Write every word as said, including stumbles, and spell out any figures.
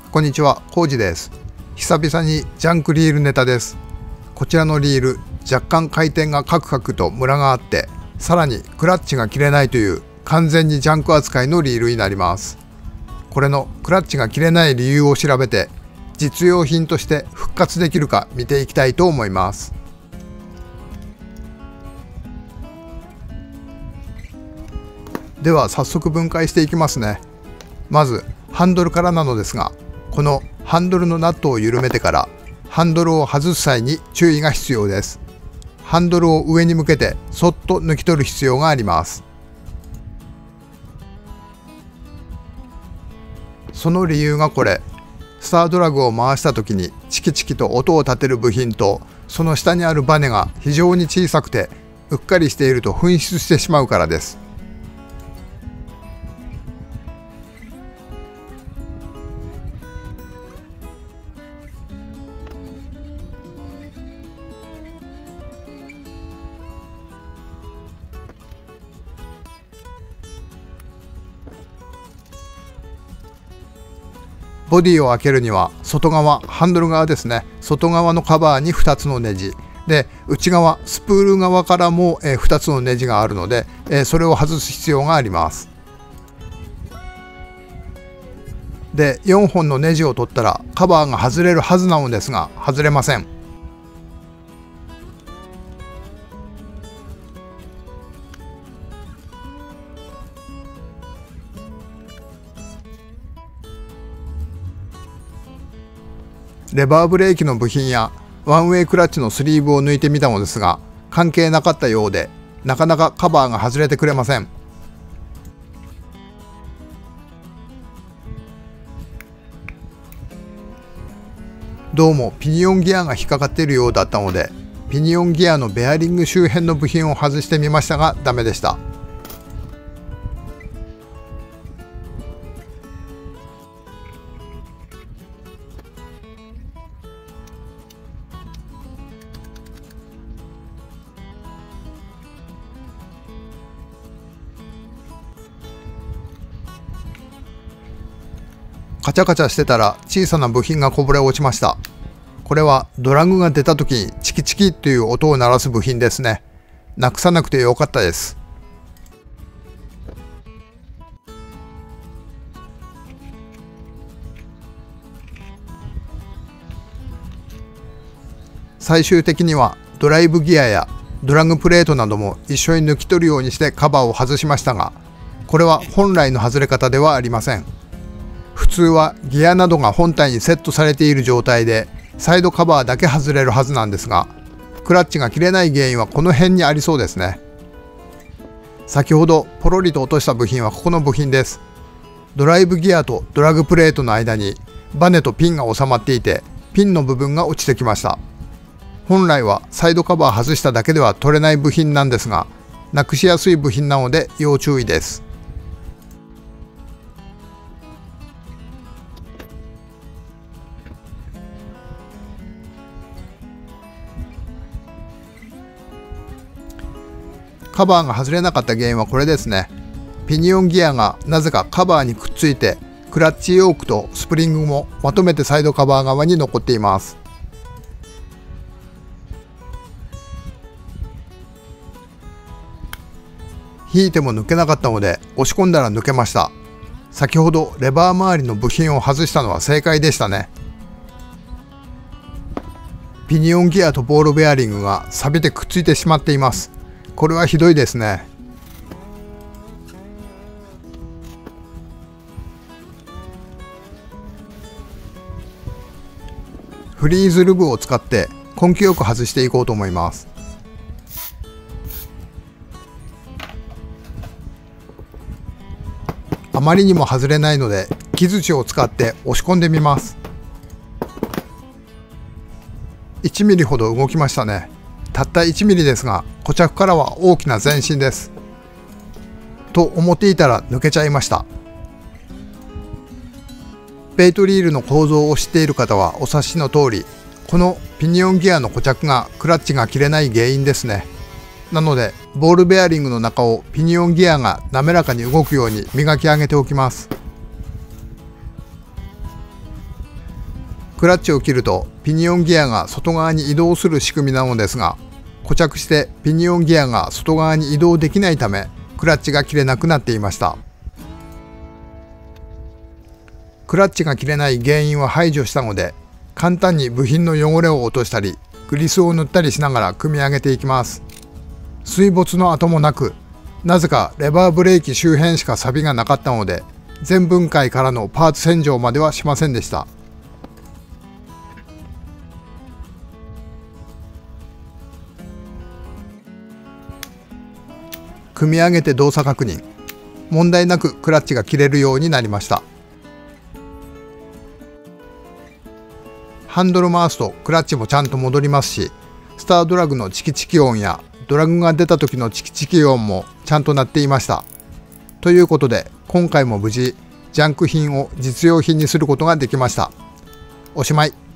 こんにちは、コウジです。久々にジャンクリールネタです。こちらのリール、若干回転がカクカクとムラがあって、さらにクラッチが切れないという完全にジャンク扱いのリールになります。これのクラッチが切れない理由を調べて、実用品として復活できるか見ていきたいと思います。では早速分解していきますね。まずハンドルからなのですが、このハンドルのナットを緩めてからハンドルを外す際に注意が必要です。ハンドルを上に向けてそっと抜き取る必要があります。その理由がこれ、スタードラグを回した時にチキチキと音を立てる部品と、その下にあるバネが非常に小さくてうっかりしていると紛失してしまうからです。ボディを開けるには外側、ハンドル側ですね、外側のカバーにふたつのネジで、内側スプール側からもふたつのネジがあるので、それを外す必要があります。でよんほんのネジを取ったらカバーが外れるはずなのですが、外れません。レバーブレーキの部品やワンウェイクラッチのスリーブを抜いてみたのですが、関係なかったようで、なかなかカバーが外れてくれません。どうもピニオンギアが引っかかっているようだったので、ピニオンギアのベアリング周辺の部品を外してみましたがダメでした。カチャカチャしてたら小さな部品がこぼれ落ちました。これはドラグが出た時にチキチキという音を鳴らす部品ですね。なくさなくてよかったです。最終的にはドライブギアやドラグプレートなども一緒に抜き取るようにしてカバーを外しましたが、これは本来の外れ方ではありません。普通はギアなどが本体にセットされている状態でサイドカバーだけ外れるはずなんですが、クラッチが切れない原因はこの辺にありそうですね。先ほどポロリと落とした部品はここの部品です。ドライブギアとドラグプレートの間にバネとピンが収まっていて、ピンの部分が落ちてきました。本来はサイドカバー外しただけでは取れない部品なんですが、なくしやすい部品なので要注意です。カバーが外れなかった原因はこれですね。ピニオンギアがなぜかカバーにくっついて、クラッチヨークとスプリングもまとめてサイドカバー側に残っています。引いても抜けなかったので押し込んだら抜けました。先ほどレバー周りの部品を外したのは正解でしたね。ピニオンギアとボールベアリングが錆びてくっついてしまっています。これはひどいですね。フリーズルブを使って根気よく外していこうと思います。あまりにも外れないので木槌を使って押し込んでみます。いちミリほど動きましたね。たったいちミリですが、固着からは大きな前進です。と思っていたら抜けちゃいました。ペイトリールの構造を知っている方はお察しの通り、このピニオンギアの固着がクラッチが切れない原因ですね。なのでボールベアリングの中をピニオンギアが滑らかに動くように磨き上げておきます。 クラッチを切るとピニオンギアが外側に移動する仕組みなのですが、固着してピニオンギアが外側に移動できないため、クラッチが切れなくなっていました。クラッチが切れない原因は排除したので、簡単に部品の汚れを落としたり、グリスを塗ったりしながら組み上げていきます。水没の跡もなく、なぜかレバーブレーキ周辺しか錆がなかったので、全分解からのパーツ洗浄まではしませんでした。組み上げて動作確認。問題なくクラッチが切れるようになりました。ハンドル回すとクラッチもちゃんと戻りますし、スタードラグのチキチキ音やドラグが出た時のチキチキ音もちゃんと鳴っていました。ということで、今回も無事ジャンク品を実用品にすることができました。おしまい。